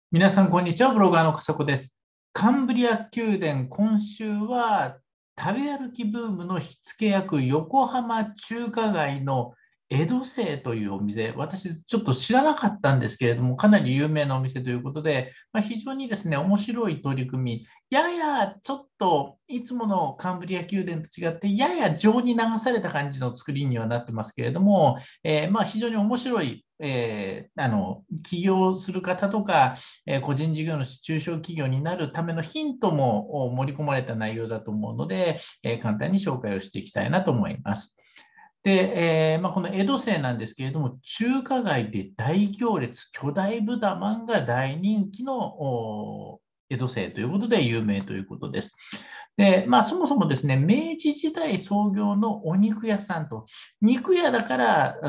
皆さん、こんにちは。ブロガーの笠子です。カンブリア宮殿、今週は食べ歩きブームの火付け役、横浜中華街の江戸清というお店、私ちょっと知らなかったんですけれども、かなり有名なお店ということで、非常にですね、面白い取り組み、ややちょっといつものカンブリア宮殿と違って、やや情に流された感じの作りにはなってますけれども、非常に面白い、起業する方とか、個人事業主、中小企業になるためのヒントも盛り込まれた内容だと思うので、簡単に紹介をしていきたいなと思います。で、この江戸清なんですけれども、中華街で大行列、巨大豚まんが大人気の江戸清ということで有名ということです。で、そもそもですね、明治時代創業のお肉屋さんと、肉屋だから、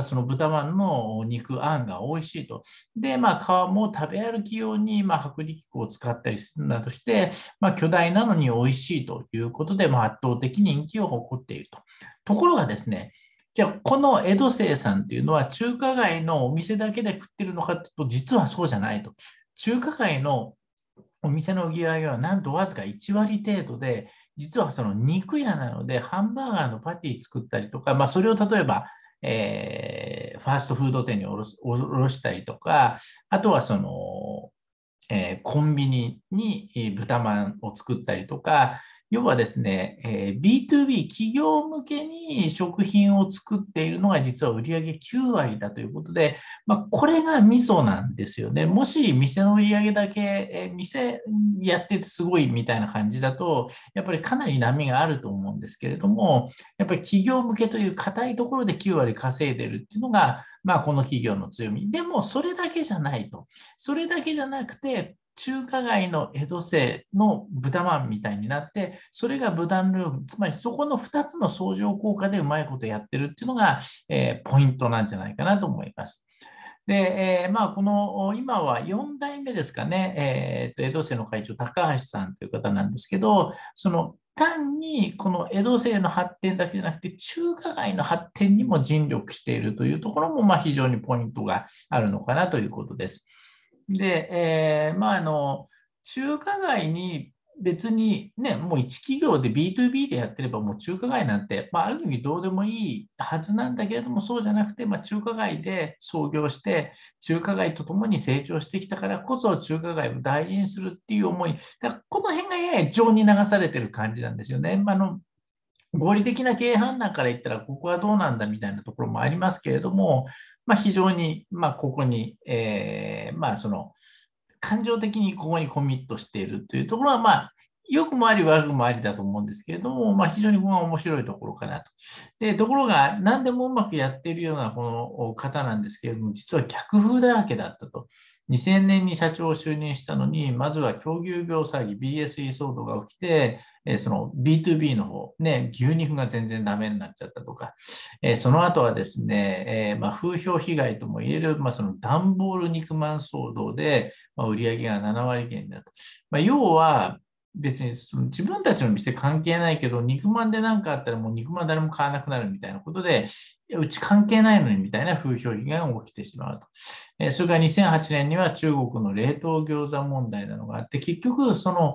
その豚まんの肉あんが美味しいと。で、皮も食べ歩き用に、薄力粉を使ったりするなどして、巨大なのに美味しいということで、圧倒的人気を誇っていると。ところがですね、じゃあ、この江戸清さんっていうのは中華街のお店だけで食ってるのかというと、実はそうじゃないと。中華街のお店の売り上げはなんとわずか1割程度で、実はその肉屋なので、ハンバーガーのパティ作ったりとか、それを例えば、ファーストフード店に卸したりとか、あとはその、コンビニに豚まんを作ったりとか、要はですね、B2B 企業向けに食品を作っているのが実は売上9割だということで、これがミソなんですよね。もし店の売上だけ、店やっててすごいみたいな感じだと、やっぱりかなり波があると思うんですけれども、やっぱり企業向けという硬いところで9割稼いでるっていうのが、この企業の強み。でも、それだけじゃないと。それだけじゃなくて、中華街の江戸清の豚まんみたいになって、それが豚のルーム、つまりそこの2つの相乗効果でうまいことやってるっていうのが、ポイントなんじゃないかなと思います。で、この、今は4代目ですかね、江戸清の会長、高橋さんという方なんですけど、その単にこの江戸清の発展だけじゃなくて、中華街の発展にも尽力しているというところも、非常にポイントがあるのかなということです。で、中華街に別にね、もう一企業で B2B でやってればもう中華街なんて、ある意味どうでもいいはずなんだけれども、そうじゃなくて、中華街で創業して、中華街とともに成長してきたからこそ、中華街を大事にするっていう思い、だからこの辺がやや情に流されてる感じなんですよね。合理的な経営判断から言ったら、ここはどうなんだみたいなところもありますけれども、非常に、ここに、その、感情的にここにコミットしているというところは、良くもあり悪くもありだと思うんですけれども、非常にここが面白いところかなと。で、ところが、何でもうまくやっているようなこの方なんですけれども、実は逆風だらけだったと。2000年に社長を就任したのに、まずは狂牛病詐欺、BSE 騒動が起きて、その B2B の方、ね、牛肉が全然ダメになっちゃったとか、その後はですね、風評被害とも言える、その段ボール肉まん騒動で、売上が7割減だと。要は、別にその自分たちの店関係ないけど、肉まんで何かあったらもう肉まん誰も買わなくなるみたいなことで、うち関係ないのにみたいな風評被害が起きてしまうと。それから2008年には中国の冷凍餃子問題などがあって、結局、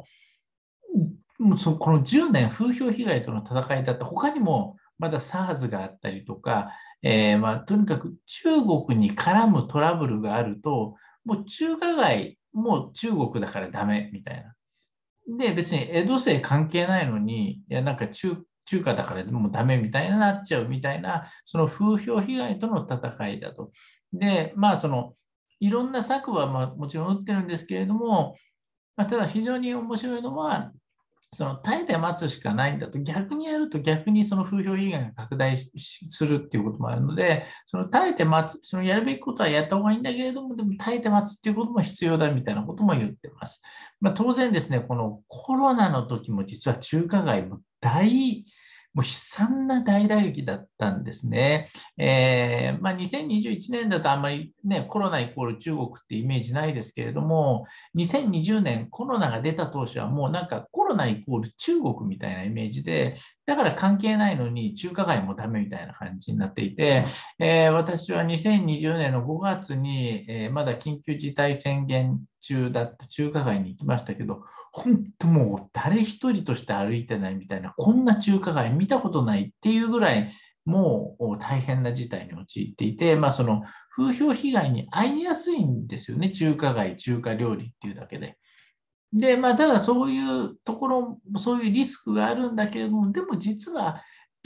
この10年風評被害との戦いだった他にもまだ SARS があったりとか、とにかく中国に絡むトラブルがあると、もう中華街、もう中国だからダメみたいな。で、別に江戸清関係ないのに、いや、なんか中華だからでもダメみたいになっちゃうみたいな、その風評被害との戦いだと。で、いろんな策はもちろん打ってるんですけれども、ただ非常に面白いのは、その耐えて待つしかないんだと、逆にやると逆にその風評被害が拡大するっていうこともあるので、その耐えて待つ、そのやるべきことはやった方がいいんだけれども、でも耐えて待つっていうことも必要だみたいなことも言ってます。当然ですね、このコロナの時も実は中華街ももう悲惨な大打撃だったんですね。2021年だとあんまりね、コロナイコール中国ってイメージないですけれども、2020年コロナが出た当初はもうなんかコロナイコール中国みたいなイメージで、だから関係ないのに中華街もダメみたいな感じになっていて、私は2020年の5月に、まだ緊急事態宣言中だった中華街に行きましたけど、本当もう誰一人として歩いてないみたいな、こんな中華街見たことないっていうぐらい、もう大変な事態に陥っていて、その風評被害に遭いやすいんですよね、中華街、中華料理っていうだけで。で、ただそういうところ、そういうリスクがあるんだけれども、でも実は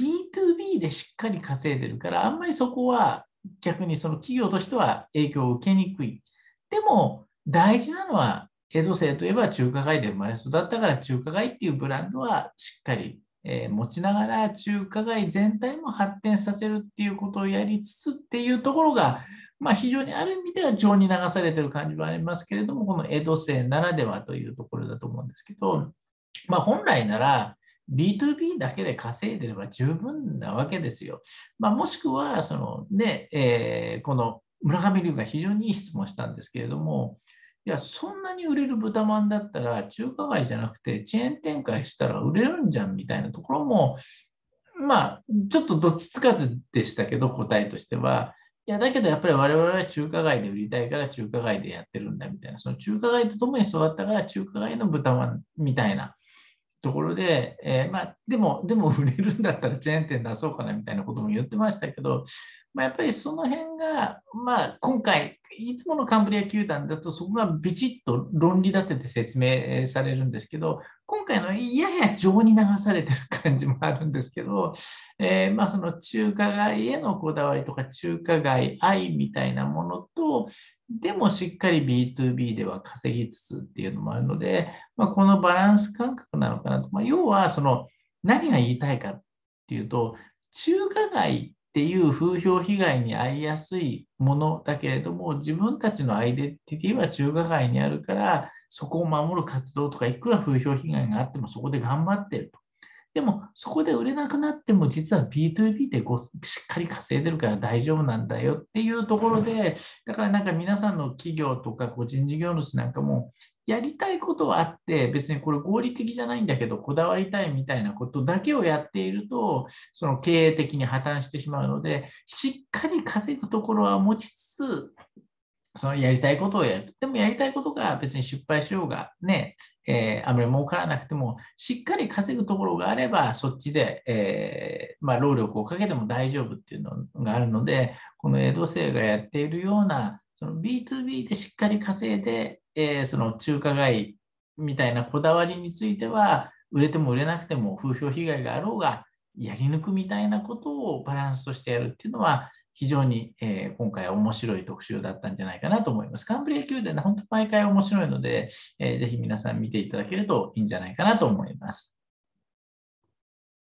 B2B でしっかり稼いでるから、あんまりそこは逆にその企業としては影響を受けにくい。でも大事なのは、江戸清といえば中華街で生まれ育ったから中華街っていうブランドはしっかり持ちながら中華街全体も発展させるっていうことをやりつつっていうところが、非常にある意味では情に流されている感じはありますけれども、この江戸清ならではというところだと思うんですけど、本来なら B2B だけで稼いでれば十分なわけですよ。もしくは、そのね、この村上龍が非常にいい質問したんですけれども、いや、そんなに売れる豚まんだったら中華街じゃなくてチェーン展開したら売れるんじゃんみたいなところも、ちょっとどっちつかずでしたけど、答えとしては。いや、だけどやっぱり我々は中華街で売りたいから中華街でやってるんだみたいな、その中華街とともに育ったから中華街の豚まんみたいなところで、でも売れるんだったらチェーン店出そうかなみたいなことも言ってましたけど、やっぱりその辺が、今回、いつものカンブリア球団だとそこがビチッと論理立てて説明されるんですけど、今回のやや情に流されてる感じもあるんですけど、その中華街へのこだわりとか中華街愛みたいなものと、でもしっかり B2B では稼ぎつつっていうのもあるので、このバランス感覚なのかなと。要は、その何が言いたいかっていうと、中華街っていう風評被害に遭いやすいものだけれども、自分たちのアイデンティティは中華街にあるから、そこを守る活動とか、いくら風評被害があってもそこで頑張っていると。でも、そこで売れなくなっても、実は B2B でしっかり稼いでるから大丈夫なんだよっていうところで、だからなんか皆さんの企業とか個人事業主なんかも、やりたいことはあって、別にこれ合理的じゃないんだけど、こだわりたいみたいなことだけをやっていると、その経営的に破綻してしまうので、しっかり稼ぐところは持ちつつ、そのやりたいことをやる。でもやりたいことが別に失敗しようがね、あまり儲からなくても、しっかり稼ぐところがあれば、そっちで、労力をかけても大丈夫っていうのがあるので、この江戸清がやっているような、その B2B でしっかり稼いで、その中華街みたいなこだわりについては、売れても売れなくても風評被害があろうが、やり抜くみたいなことをバランスとしてやるっていうのは、非常に、今回は面白い特集だったんじゃないかなと思います。カンブリア宮殿、本当に毎回面白いので、ぜひ皆さん見ていただけるといいんじゃないかなと思います。